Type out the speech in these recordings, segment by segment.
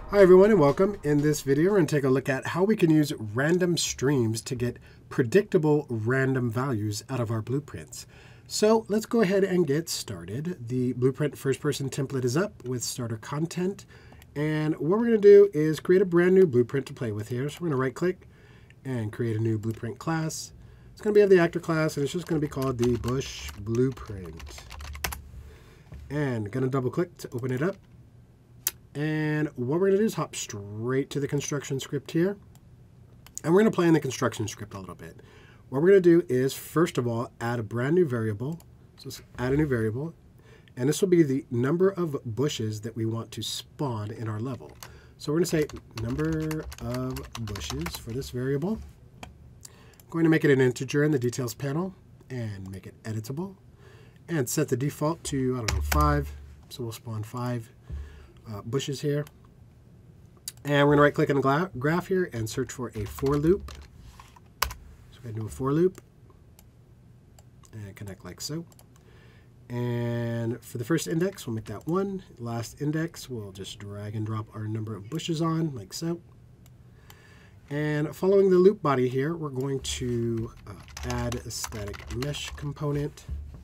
Hi everyone and welcome. In this video we're going to take a look at how we can use random streams to get predictable random values out of our blueprints. So let's go ahead and get started. The blueprint first person template is up with starter content, and what we're going to do is create a brand new blueprint to play with here. So we're going to right click and create a new blueprint class. It's going to be of the actor class and it's just going to be called the Bush Blueprint. And going to double click to open it up. And what we're going to do is hop straight to the construction script here. And we're going to play in the construction script a little bit. What we're going to do is, first of all, add a brand new variable. So let's add a new variable. And this will be the number of bushes that we want to spawn in our level. So we're going to say number of bushes for this variable. I'm going to make it an integer in the details panel and make it editable. And set the default to, I don't know, 5. So we'll spawn 5. Bushes here, and we're going to right click on the graph here and search for a for loop. So we're going to do a for loop and connect like so. And for the first index we'll make that 1. Last index we'll just drag and drop our number of bushes on like so. And following the loop body here we're going to add a static mesh component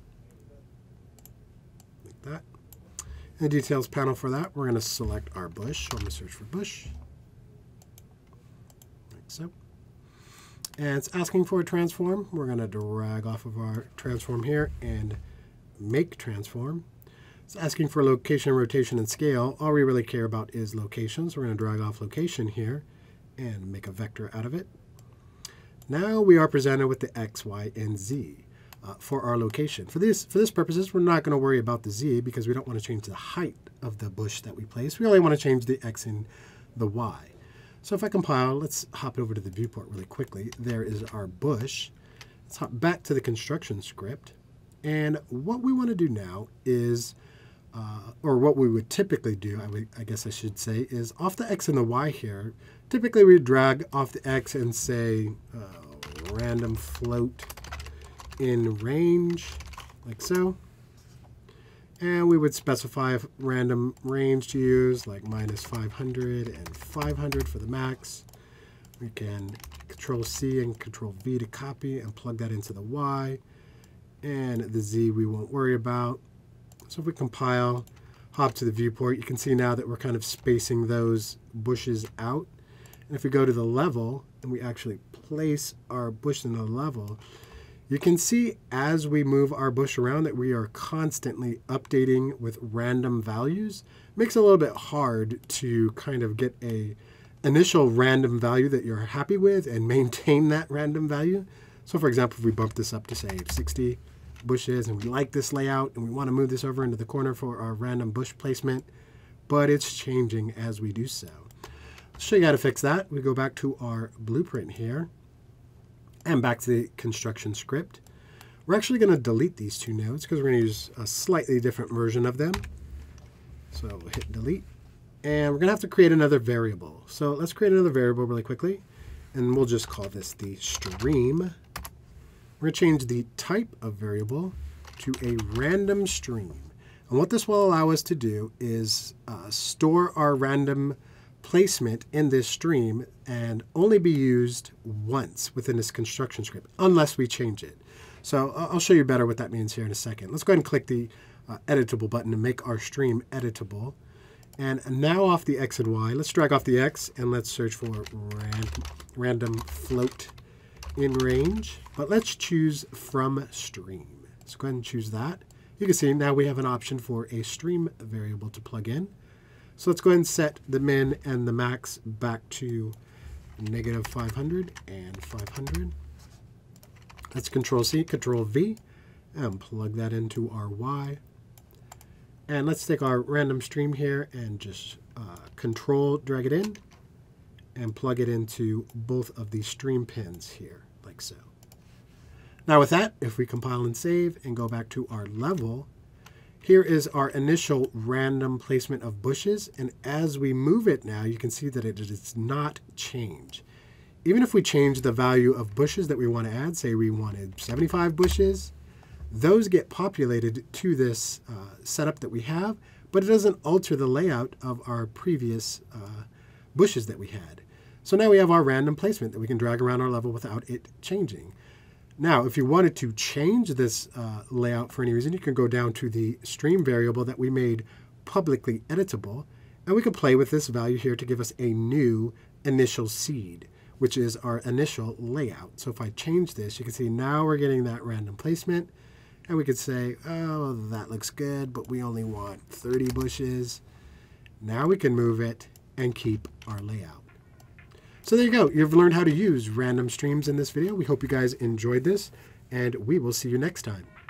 like that. In the details panel for that, we're going to select our bush. So I'm going to search for bush, like so. And it's asking for a transform. We're going to drag off of our transform here and make transform. It's asking for location, rotation, and scale. All we really care about is location. So we're going to drag off location here and make a vector out of it. Now we are presented with the X, Y, and Z. For our location. For this purposes, we're not going to worry about the Z because we don't want to change the height of the bush that we place. We only want to change the X and the Y. So if I compile, let's hop over to the viewport really quickly. There is our bush. Let's hop back to the construction script. And what we want to do now is, or what we would typically do, I guess I should say, is off the X and the Y here, typically we drag off the X and say random float in range, like so. And we would specify a random range to use, like -500 and 500 for the max. We can Control-C and Control-V to copy and plug that into the Y. And the Z we won't worry about. So if we compile, hop to the viewport, you can see now that we're kind of spacing those bushes out. And if we go to the level and we actually place our bush in the level, you can see as we move our bush around that we are constantly updating with random values. Makes it a little bit hard to kind of get a initial random value that you're happy with and maintain that random value. So for example, if we bump this up to say 60 bushes and we like this layout and we want to move this over into the corner for our random bush placement, but it's changing as we do so. I'll show you how to fix that. We go back to our blueprint here. And back to the construction script. We're actually going to delete these two nodes because we're going to use a slightly different version of them. So we'll hit delete. And we're going to have to create another variable. So let's create another variable really quickly. And we'll just call this the stream. We're going to change the type of variable to a random stream. And what this will allow us to do is store our random placement in this stream and only be used once within this construction script unless we change it. So I'll show you better what that means here in a second. Let's go ahead and click the editable button to make our stream editable. And now off the X and Y, let's drag off the X and let's search for random float in range. But let's choose from stream. So go ahead and choose that. You can see now we have an option for a stream variable to plug in. So let's go ahead and set the min and the max back to -500 and 500. Let's Control-C, Control-V, and plug that into our Y. And let's take our random stream here and just drag it in and plug it into both of these stream pins here, like so. Now with that, if we compile and save and go back to our level, here is our initial random placement of bushes, and as we move it now, you can see that it does not change. Even if we change the value of bushes that we want to add, say we wanted 75 bushes, those get populated to this setup that we have, but it doesn't alter the layout of our previous bushes that we had. So now we have our random placement that we can drag around our level without it changing. Now, if you wanted to change this layout for any reason, you can go down to the stream variable that we made publicly editable, and we can play with this value here to give us a new initial seed, which is our initial layout. So if I change this, you can see now we're getting that random placement, and we could say, oh, that looks good, but we only want 30 bushes. Now we can move it and keep our layout. So there you go. You've learned how to use random streams in this video. We hope you guys enjoyed this, and we will see you next time.